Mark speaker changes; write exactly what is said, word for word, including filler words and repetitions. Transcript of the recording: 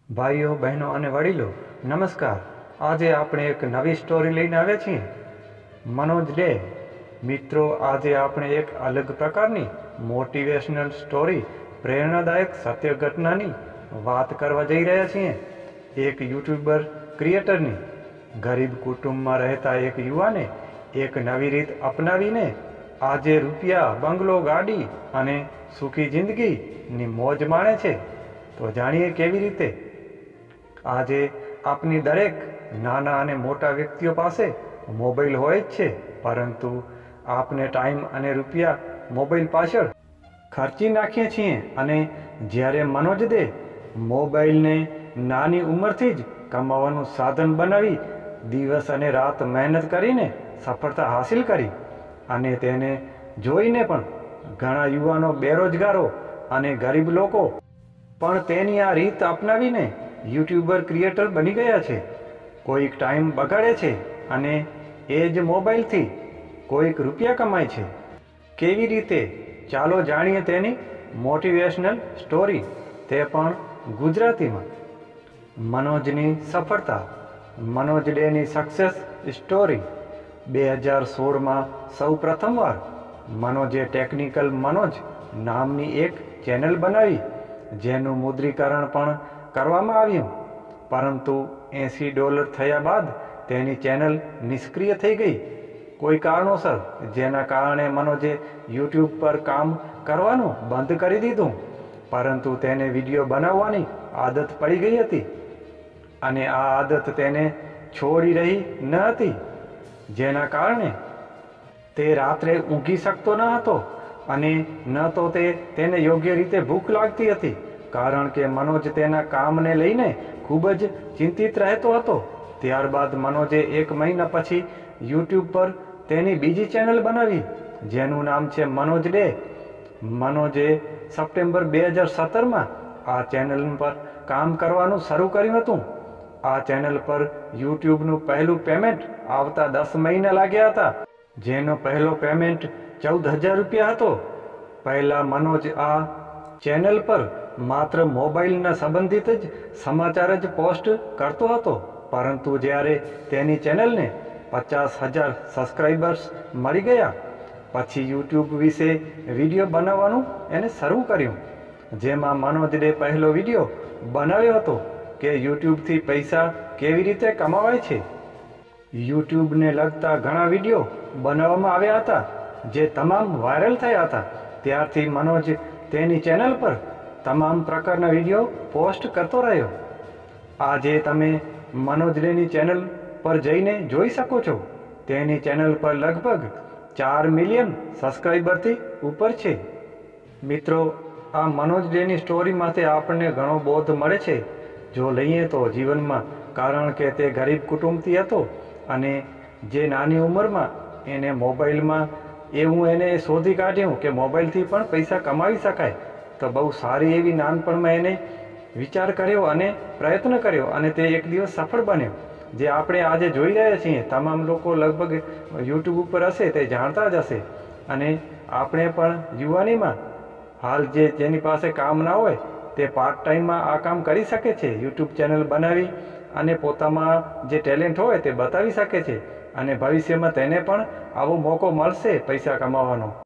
Speaker 1: ભાઈઓ બહેનો અને વડીલો નમસ્કાર। આજે આપણે એક નવી સ્ટોરી લઈને આવ્યા છીએ, મનોજ ડે। મિત્રો, આજે આપણે એક અલગ પ્રકારની મોટિવેશનલ સ્ટોરી, પ્રેરણાદાયક સત્ય ઘટનાની વાત કરવા જઈ રહ્યા છીએ। એક યુટ્યુબર ક્રિએટરની ગરીબ કુટુંબમાં રહેતા એક યુવાને એક નવી રીત અપનાવીને આજે રૂપિયા, બંગલો, ગાડી અને સુખી જિંદગીની મોજ માણે છે। તો જાણીએ કેવી રીતે। આજે આપની દરેક નાના અને મોટા વ્યક્તિઓ પાસે મોબાઈલ હોય જ છે, પરંતુ આપને ટાઈમ અને રૂપિયા મોબાઈલ પાછળ ખર્ચી નાખીએ છીએ। અને જ્યારે મનોજ દે મોબાઈલને નાની ઉંમરથી જ કમાવાનું સાધન બનાવી દિવસ અને રાત મહેનત કરીને સફળતા હાંસિલ કરી, અને તેને જોઈને પણ ઘણા યુવાનો, બેરોજગારો અને ગરીબ લોકો પણ તેની આ રીત અપનાવીને યુટ્યુબર ક્રિએટર બની ગયા છે। કોઈક ટાઈમ બગાડે છે અને એ જ મોબાઈલથી કોઈક રૂપિયા કમાય છે। કેવી રીતે? ચાલો જાણીએ તેની મોટિવેશનલ સ્ટોરી, તે પણ ગુજરાતીમાં। મનોજની સફળતા। મનોજ ડેની સક્સેસ સ્ટોરી। બે હજાર સોળમાં સૌ પ્રથમવાર મનોજે ટેકનિકલ મનોજ નામની એક ચેનલ બનાવી, જેનું મુદ્રીકરણ પણ કરવામાં આવ્યું, પરંતુ એંસી ડોલર થયા બાદ તેની ચેનલ નિષ્ક્રિય થઈ ગઈ કોઈ કારણોસર, જેના કારણે મનોજે યુટ્યુબ પર કામ કરવાનું બંધ કરી દીધું। પરંતુ તેને વિડીયો બનાવવાની આદત પડી ગઈ હતી, અને આ આદત તેને છોડી રહી ન હતી, જેના કારણે તે રાત્રે ઊંઘી શકતો ન હતો, અને ન તો તે તેને યોગ્ય રીતે ભૂખ લાગતી હતી, કારણ કે મનોજ તેના કામને લઈને ખૂબ જ ચિંતિત રહેતો હતો। ત્યારબાદ મનોજે એક મહિના પછી યુટ્યુબ પર તેની બીજી ચેનલ બનાવી, જેનું નામ છે મનોજ ડે। મનોજે સપ્ટેમ્બર બે હજાર સત્તરમાં આ ચેનલ પર કામ કરવાનું શરૂ કર્યું હતું। આ ચેનલ પર યુટ્યુબનું પહેલું પેમેન્ટ આવતા દસ મહિના લાગ્યા હતા, જેનો પહેલો પેમેન્ટ ચૌદ હજાર રૂપિયા હતો। પહેલાં મનોજ આ ચેનલ પર માત્ર મોબાઈલના સંબંધિત જ સમાચાર જ પોસ્ટ કરતો હતો, પરંતુ જ્યારે તેની ચેનલને પચાસ હજાર સબસ્ક્રાઈબર્સ મળી ગયા પછી યુટ્યુબ વિશે વિડીયો બનાવવાનું એને શરૂ કર્યું, જેમાં મનોજ ડે પહેલો વિડીયો બનાવ્યો હતો કે યુટ્યુબથી પૈસા કેવી રીતે કમાવાય છે। યુટ્યુબને લગતા ઘણા વિડીયો બનાવવામાં આવ્યા હતા, જે તમામ વાયરલ થયા હતા। ત્યારથી મનોજ તેની ચેનલ પર તમામ પ્રકારના વિડીયો પોસ્ટ કરતો રહ્યો। આજે તમે મનોજ ડેની ચેનલ પર જઈને જોઈ શકો છો, તેની ચેનલ પર લગભગ ચાર મિલિયન સબસ્ક્રાઈબરથી ઉપર છે। મિત્રો, આ મનોજ ડેની સ્ટોરીમાંથી આપણને ઘણો બોધ મળે છે, જો લઈએ તો જીવનમાં, કારણ કે તે ગરીબ કુટુંબથી હતો, અને જે નાની ઉંમરમાં એને મોબાઈલમાં એવું એને શોધી કાઢ્યું કે મોબાઈલથી પણ પૈસા કમાવી શકાય, તો બહુ સારી એવી નાનપણમાં એને વિચાર કર્યો અને પ્રયત્ન કર્યો, અને તે એક દિવસ સફળ બન્યો, જે આપણે આજે જોઈ રહ્યા છીએ। તમામ લોકો લગભગ યુટ્યુબ ઉપર હશે તે જાણતા જ હશે, અને આપણે પણ યુવાનીમાં હાલ જે જેની પાસે કામ ના હોય તે પાર્ટ ટાઈમમાં આ કામ કરી શકે છે, યુટ્યુબ ચેનલ બનાવી અને પોતામાં જે ટેલેન્ટ હોય તે બતાવી શકે છે, અને ભવિષ્યમાં તેને પણ આવો મોકો મળશે પૈસા કમાવાનો।